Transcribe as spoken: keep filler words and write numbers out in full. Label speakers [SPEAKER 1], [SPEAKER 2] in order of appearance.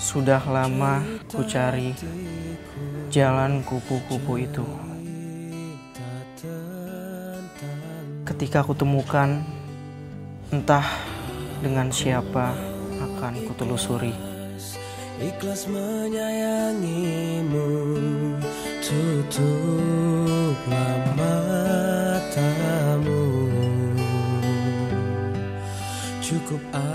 [SPEAKER 1] Sudah lama ku cari jalan kupu-kupu itu. Ketika ku temukan, entah dengan siapa akan kutelusuri.
[SPEAKER 2] Ikhlas menyayangimu, tutuplah matamu. Cukup